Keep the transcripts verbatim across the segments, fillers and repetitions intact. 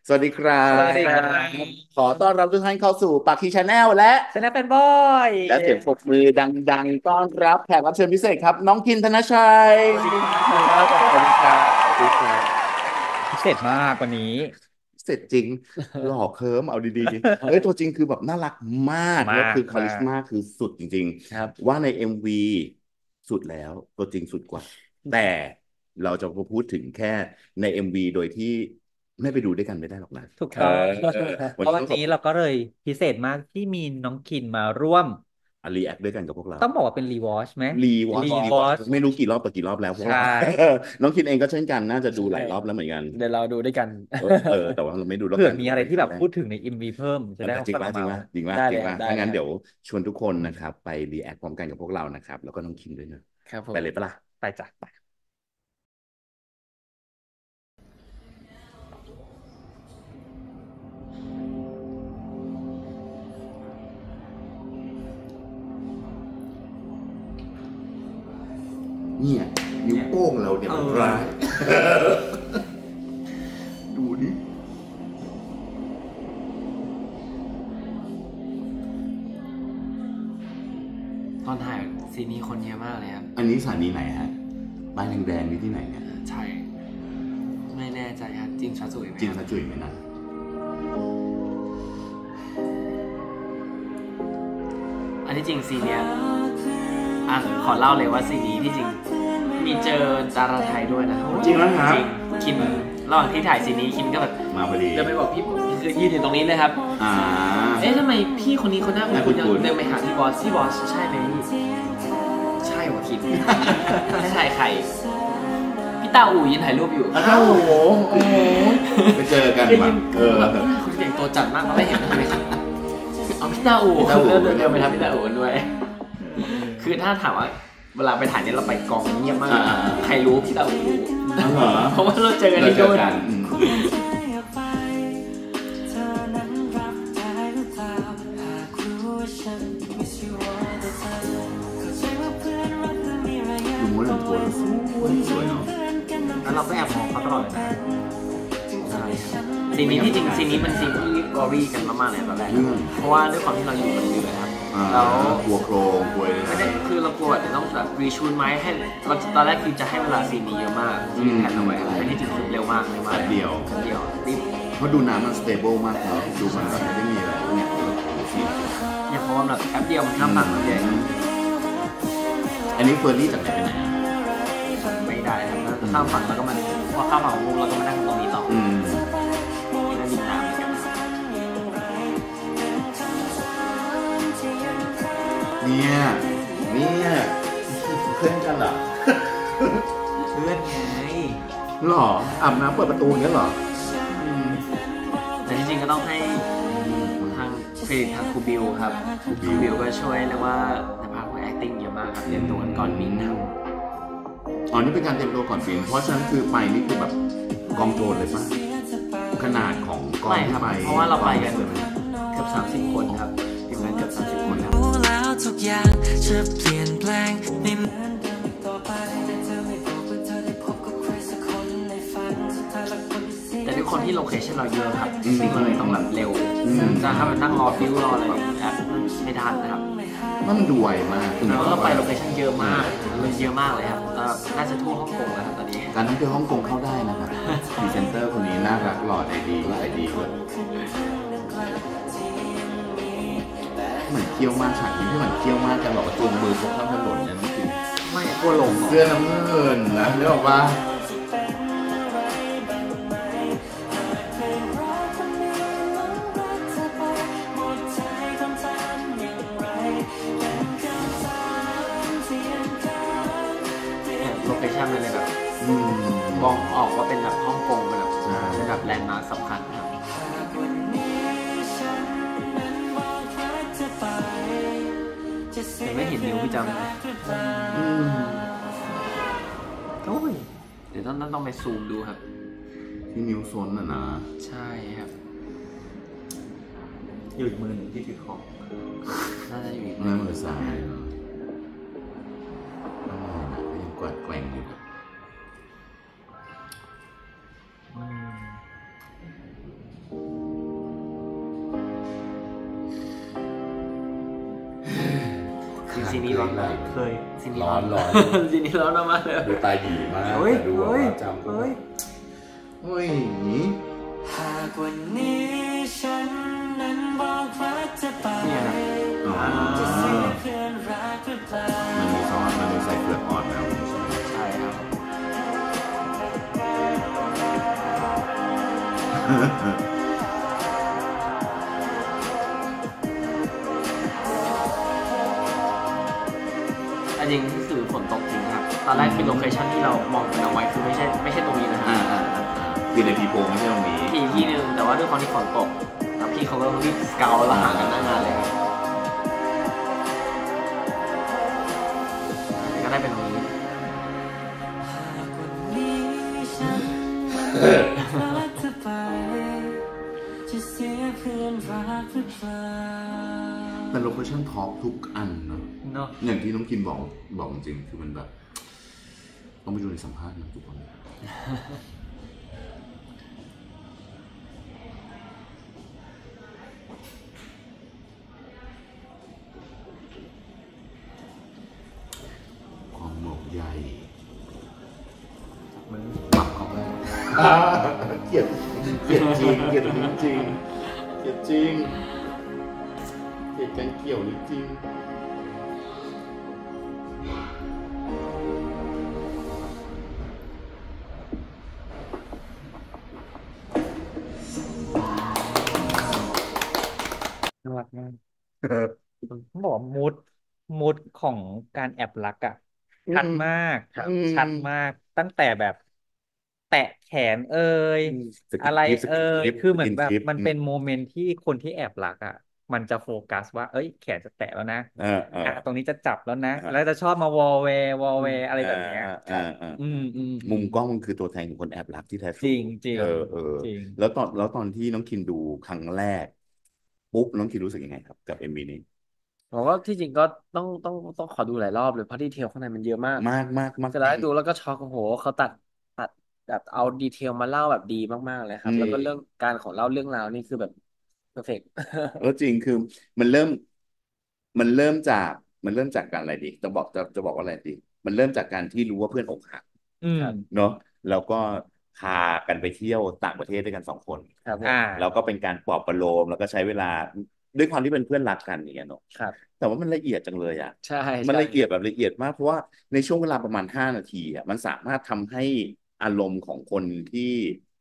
สวัสดีครัสวัสดีครับบขอต้อนรับทุกท่านเข้าสู่ปากคีชาแนลและชนะเป็นบอยและเสียงปรบมือดังๆต้อนรับแขกรับเชิญพิเศษครับน้องคินธนชัยสวัสดีครับสวัสดีครับสวัสดีครับพิเศษมากวันนี้เสร็จจริงหล่อเคิร์มเอาดีๆเอ้ยตัวจริงคือแบบน่ารักมากแล้วมากคือคาลิสมากมาคือสุดจริงๆครับว่าใน เอ็ม วี สุดแล้วตัวจริงสุดกว่าแต่เราจะมาพูดถึงแค่ใน เอ็ม วี โดยที่ไม่ไปดูด้วยกันไม่ได้หรอกนะเออถูกต้องเออเพราะวันนี้วันนี้ต้องขอบเราก็เลยพิเศษมากที่มีน้องคินมาร่วมรีแอคด้วยกันกับพวกเราต้องบอกว่าเป็นรีวอชไหมรีวอชรีรีวอชวอชไม่รู้กี่รอบต่อกี่รอบแล้วพวกใช่เราน้องคิดเองก็เช่นกันน่าจะดูใช่หลายรอบแล้วเหมือนกันเดี๋ยวเราดูด้วยกันเออเออแต่ว่าเราไม่ดูรอบเผื่อกันมีอะไรที่แบบแรกพูดถึงใน เอ็ม วี เพิ่มจะได้จริงฟังเมาว่าจริงว่าจริงว่าได้เลยจริงว่าครับได้เลยครับถ้างั้นเดี๋ยวชวนทุกคนนะครับไปรีแอคพร้อมกันกับพวกเรานะครับแล้วก็น้องคิมด้วยนะครับผมไปเลยปะล่ะไปจ้ะไปเนี่ยนิ้วโป้งเราเนี่ยเอมันอร้ายดูดิตอนถ่ายซีนนี้คนเยอะมากเลยครับอันนี้สถานีไหนฮะป้ายแดงๆนี่ที่ไหนเนี่ยใช่ไม่แน่ใจครับจริงชัดสุยไหมจริงครับซะจุ๋ยไหมนะอันที่จริงซีนเนี้ยอ่ะขอเล่าเลยว่าซีนนี้ที่จริงมีเจอดาราไทยด้วยนะจริงแล้วครับจริงคิมระหว่างที่ถ่ายซีนนี้คิมก็แบบมาพอดีเดินไปบอกพี่ผมคือยืนอยู่ตรงนี้เลยครับอ่าเอ๊ะทำไมพี่คนนี้เขาหน้าหน้าคุ้คุ้นนๆๆเดินไปหาพี่บอสพี่บอสใช่ไหมพี่ใช่ว่ะคิมไม่ถ่ายใครพี่ตาอู่ยืนถ่ายรูปอยู่อ้าวโอ้โหโอ้โหไปเจอกันว่ะเออคุณเก่งตัวจัดมากเราไม่เห็นทำไมครับเอาพี่ตาอู่พี่ตาอู่เดินเดินเดินไปทำพี่ตาอู่กันด้วย คือถ้าถามว่าเวลาไปถ่ายเนี่ยเราไปกองเงียบมาก ใครรู้พี่ตาอู่รู้อ๋อเหรอเพราะว่าเราเจอกันเราที่เจโน่อน กันอืมดูม้วนหนึ่งตัวแล้วสวยสวยเนาะแล้วเราก็แอบมองเขาตลอดเลยนะใช่ซีนนี้ที่จริงซีนนี้เป็นซีนที่กอรี่กันมากๆเลยตอนแรกอืมเพราะว่าด้วยความที่เราอยู่บนเรือครับอ่าแล้วกลัวโครงกลัวเลยไม่นะได้คือเรากลัวจะต้องแบบรีชูดไหมให้เราตอนแรกคือจะให้เวลาซีนนี้เยอะมากที่แผนเอาไว้แต่ที่จริงคือเร็วมากเลยมากแป๊บเดียวแป๊บเดียวรีบเพราะดูน้ำมันสเตเบิลมากเนาะดูมันแบบไม่ได้มีอะไรเนี่ยแล้วโอ้โหฟินอย่างเพราะว่าแบบแป๊บเดียวมันข้ามฝั่งมันใหญ่อันนี้เฟอร์รี่จากไหนไปไหนอ่ะไม่ได้ครับข้ามฝั่งแล้วก็มันพอข้ามฝั่งปุ๊บเราก็มานั่งตรงนี้ต่ออืมนั่งดินน้ำเหมือนกันเนี่ยเนี่ยเพื่อนกันเหรอเพื่อนไงหรออาบน้ำเปิดประตูอย่างเงี้ยเหรออืมแต่จริงๆก็ต้องให้ทางเครดิตทางครูบิวครับครูบิวก็ช่วยเรียกว่าในภาคของ acting เยอะมากครับเตรียมตัวกันก่อนบินทอ๋อนี่เป็นการเตรียมตัวก่อนบินเพราะฉะนั้นคือไปนี่คือแบบกองโจรเลยปะขนาดของกำองไม่คที่รับไปเพราะว่าเราไปกันเกือบสามสิบคนครับทีมงานเกือบสามสิบคนครับรู้แล้วทุกอย่างจะเปลี่ยนแปลงไม่เหมือนเดิมอีกต่อไปแต่เธอไม่บอกว่าเธอได้พบกับใครสักคนในฝันสุดท้ายแล้วคนที่เสียแต่ด้วยความที่โลเคชั่นเราเยอะครับซึ่งเราเลยต้องแบบเร็วจะถ้ามันนั่งรอฟิวรออะไรแบบแอปไม่ทันนะครับนั่นมันดูไวมากแล้วเราไปโลเคชั่นเยอะมากมันเยอะมากเลยครับแล้วน่าจะทั่วฮ่องกงแล้วครับตอนนี้การท่องเที่ยวฮ่องกงเข้าได้นะครับพรีเซนเตอร์คนนี้น่ารักหล่อใจดีใจดีเลยเหมือนเคี้ยวมากฉากนี้ที่เหมือนเคี้ยวมากกันบอกว่าจูงมือพกข้ามถนนเนี่ยน้องจริงไม่กลัวหลงเสื้อน้ำเงินนะนึกออกปะโลเคชั่นมันเลยแบบอืมมองออกว่าเป็นแบบฮ่องกงเป็นแบบใช่เป็นแบบแลนด์มาร์คสำคัญครับยังไม่เห็นนิ้วพี่จำเลยอืมโอ้ยเดี๋ยวต้องต้องไปซูมดูครับที่นิ้วซนอ่ะนะใช่ครับอยู่อีกมือหนึ่งที่ถือของน่าจะอยู่อีกหน้ามือซ้ายเนาะอ๋อนะยังกวาดแกว่งอยู่นะอืมซีนนี้ร้อนมากเคยซีนนี้ร้อนร้อนซีนนี้ร้อนมากเลยดูตาหยีมากเฮ้ยแต่ดูแบบเฮ้ยว่าจำเฮ้ยเฮ้ยหากวันนี้ฉันนั้นบอกรักเธอไปเนี่ยครับอ๋อจะเสียเพื่อนรักหรือเปล่ามันมีซอสมันมีใส่เปลือกอ่อนแล้วใช่ไหมใช่ครับ อันจริงก็คือฝนตกจริงครับ ตอนแรกคือโลเคชั่นที่เรามองกันเอาไว้คือไม่ใช่ไม่ใช่ตรงนี้นะครัอ่าบอ่าอ่าอ่าคือในพีโพไม่ใช่ตรงนี้ที่ที่หนึ่งแต่ว่าด้วยความที่ฝนตกแล้วพี่เขาก็รีบสเกาแล้วหากันหน้างานเลยครับก็ได้เป็นตรงนี้หากวันนี้ฉันรักเธอไปจะเสียเพื่อนรักหรือเปล่าแต่โลเคชั่นท็อปทุกอันเนาะเนาะอย่างที่น้องกินบอกบอกจริงๆคือมันแบบ ต้องไปดูในสัมภาษณ์นะทุกคน ความหมกใหญ่มือปักเข้าไปเกลียดเกลียดจริงเกลียดจริงจริงเกลียดจริงเกลียดการเกี่ยวนี่จริงน่ารักมากต้องบอกว่ามูดมูดของการแอบรักอ่ะชัดมากครับชัดมากตั้งแต่แบบ แตะแขนเอ่ยสกิปอะไรคลิปสเอ่กิปคลิปยคือเหมือนแบบสกิปมันเป็นโมเมนต์ที่คนที่แอบรักอ่ะ มันจะโฟกัสว่า เอ้ยแขนจะแตะแล้วนะเออเอออ่ะตรงนี้จะจับแล้วนะอ่าแล้วจะชอบมาวอลเวย์วอลเวย์อะไรแบบเนี้ยอ่าอ่าอืมอืมมุมกล้องมันคือตัวแทนของคนแอบรักที่แท้ทจริงจริงเออเออจริงแล้วตอนแล้วตอนที่น้องคินดูครั้งแรกปุ๊บน้องคินรู้สึกยังไงครับ กับเอ็มวีนี้ผมว่าที่จริงก็ต้องต้องต้องขอดูหลายรอบเลยเพราะดีเทลข้างในมันเยอะมากมากมากมากเสร็จแล้วดูแล้วก็ช็อกโอ้โหเขาตัดตัดแบบเอาดีเทลมาเล่าแบบดีมากๆเลยครับ แล้วก็เรื่องการของเล่าเรื่องราวนี่คือแบบเพอร์เฟกต์แล้วจริงคือมันเริ่ม มันเริ่มจากมันเริ่มจากการอะไรดีจะบอกจะจะบอกว่าอะไรดี มันเริ่มจากการที่รู้ว่าเพื่อนอกหักอืมเนาะแล้วก็พากันไปเที่ยวต่างประเทศด้วยกันสองคนครับผมอ่าแล้วก็เป็นการปลอบประโลมแล้วก็ใช้เวลาด้วยความที่เป็นเพื่อนรักกันอย่างเงี้ยเนาะครับแต่ว่ามันละเอียดจังเลยอ่ะใช่มันใช่ละเอียดแบบละเอียดมากเพราะว่าในช่วงเวลาประมาณห้านาทีอ่ะมันสามารถทำให้อารมณ์ของคนที่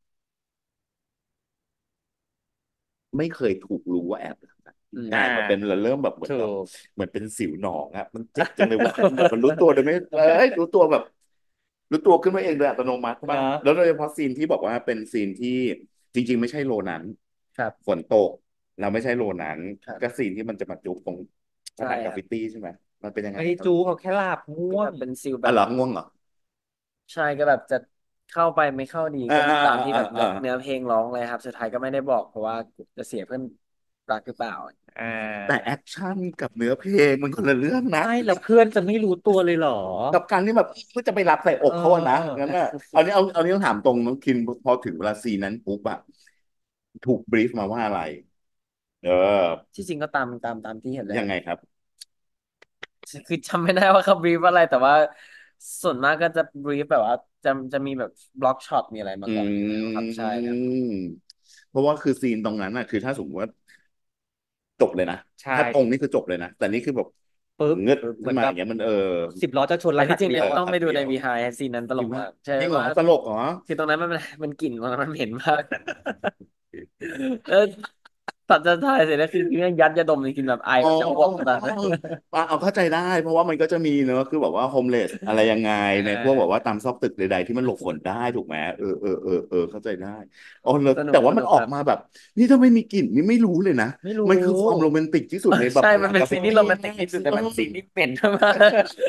ไม่เคยถูกรู้ว่าแอบรักอะอืมกลายมาเป็นเราเริ่มแบบเหมือนถูแบบกเหมือนเป็นสิวหนองอ่ะมันเจ็บจังเลยว่า มันรู้ตัวโดยไม่เอ้ยรู้ตัวแบบ รู้ตัวขึ้นมาเองโดยอัตโนมัติป่ะนะแล้วโดยเฉพาะซีนที่บอกว่าเป็นซีนที่จริง ๆ ไม่ใช่โลนั้นครับฝนตก เราไม่ใช่โลนั้นครับก็ซีนที่มันจะมาจุ๊บตรงผใช่นังคกรัราบฟฟิตี้ใช่ไหมมันเป็นยังไงไม่ได้จูเขาแค่หลับง่วงเป็นซิลแบอ่ะบเหรอง่วงเหรอใช่ก็แบบจะเข้าไปไม่เข้าดีก็อ่าตามที่แบบอ่าเนื้ออ่าเนื้อเพลงร้องเลยครับ สุดท้ายก็ไม่ได้บอกเพราะว่าจะเสียเพื่อนรักหรือเปล่าอ่าแต่แอคชั่นกับเนื้อเพลงมันคนละเรื่องนะใช่แล้วเพื่อนจะไม่รู้ตัวเลยเหรอกับการที่แบบเพื่อจะไปรับใส่อกเขาอะนะเอองั้นน่ะเอานี้เอาเอานี้ต้องถามตรงน้องคินพอถึงเวลาซีนนั้นปุ๊บอะถูกบรีฟมาว่าอะไร เออที่จริงก็ตามตามตามที่เห็นเลยยังไงครับคือจำไม่ได้ว่าเขาบรีฟอะไรแต่ว่าส่วนมากก็จะบรีฟแบบว่าจะจะมีแบบบล็อกช็อตมีอะไรมาอืก่อนอยู่แล้วครับใช่ครับมเพราะว่าคือซีนตรงนั้นน่ะคือถ้าสมมติว่าจบเลยนะใช่ถ้าตรงนี่คือจบเลยนะ แต่นี่คือแบบปึ๊บเงืดเหมืขึ้อน นมาแบอบ ย่างเงี้ยมันเออสิบล้อจะชนแต่แล้วที่จริงเนี่ยหักเดียวต้องไปดูในหักเดียว behind ซีนนั้นตลกมากใช่จริงเหรอว่าตลกเหรอคือตรงนั้นมันมันมันกลิ่นมันมันเหม็นมากเออตัดจะถ่ายเสร็จแล้วคือแม่งยัดยาดมเลยกินแบบไออ๋อจะอ้วกตอนนั้นอ่ะเอาเข้าใจได้ เพราะว่ามันก็จะมีเนอะคือแบบว่าโฮมเลสอะไรยังไงในพวกแบบว่าตามซอกตึกใดๆที่มันหลบฝนได้ถูกไหมเออเออเออเออเข้าใจได้อ๋อแล้วสนุกแต่ว่ามันสนุกออกครับมาแบบ นี่ถ้าไม่มีกลิ่นนี่ไม่รู้เลยนะไม่รู้มันคือความโรแมนติกที่สุดในแบบใช่มันเป็นกาแฟซีนที่โรแมนติกที่สุดแต่มันซีนที่เหม็นมาก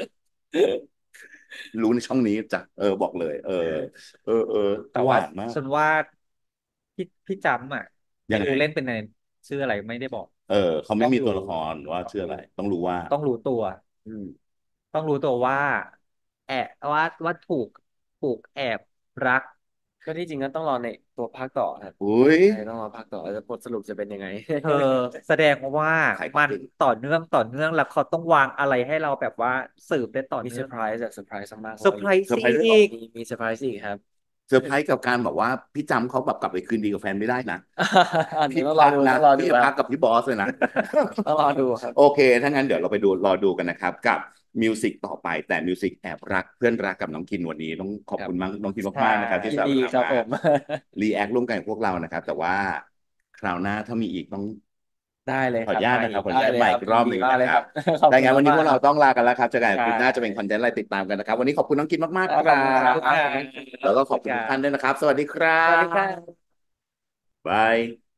รู้ในช่องนี้จ้ะเออบอกเลย เออ เออเออแต่หว่าวานมากฉันว่าพี่พี่จำอ่ะยังไงไม่รู้เล่นเป็นในชื่ออะไรไม่ได้บอกเออเขาไม่มีต้องรู้ตัวละครว่าชื่ออะไร ต้องรู้ว่าต้องรู้ตัวอืมต้องรู้ตัวว่า แอบว่าว่าถูกถูกแอบรักก็ที่จริงก็ต้องรอในตัวภาคต่อครับอุ้ยใช่ต้องรอภาคต่อแล้วบทสรุปจะเป็นยังไงเธอแสดงว่าขายขมัองนเก่งต่อเนื่องต่อเนื่องแล้วเขาต้องวางอะไรให้เราแบบว่าสืบได้ต่อมีเนื่เซอองร์ไพรส์แบบเซอร์ไพรส์มากๆเพเซอราะร์ไพว่ารส์เซอร์ไพรส์ด้วยเหรออีกมีมีเซอร์ไพรส์อีกครับเซอร์ไพรส์กับการบอกว่าพี่จำเขาแบบกลับไปคืนดีกับแฟนไม่ได้นะอันนี้พี่ต้องรอพักดูนะต้องรอดูพี่ครัพับกกับพี่บอสเลยนะต้องรอดูครับโอเค ถ้างั้นเดี๋ยวเราไปดูรอดูกันนะครับ กับมิวสิกต่อไปแต่มิวสิกแอบรักเพื่อนรักกับน้องกินวันนี้ต้องขอบครับคุณมากน้องกินใช่มากๆนะครับที่ยินสามดีารถครับมาผมรีแอคร่วมกันกับพวกเรานะครับ แต่ว่าคราวหน้าถ้ามีอีกต้องได้เลยขอคอรับนุญาตมานะครับขออได้นุญาตเลยใหม่ครัอีบกรอบยิหนึ่งดีมากนะเลยคครัรับ บ ขอบแต่คุณงั้นวันนี้พวมากกๆคเรารับต้องลากันแล้วครับเจอกันใช่คลิปหน้าจะเป็นคอนเทนต์อะไรติดตามกันนะครับ วันนี้ขอบคุณน้องกินมากขๆ คอบรัคุณครับบ แล้วก็ขอบคุณทุกท่านด้วยนะครับ สวัสดีครัสวัสดีครับบ บาย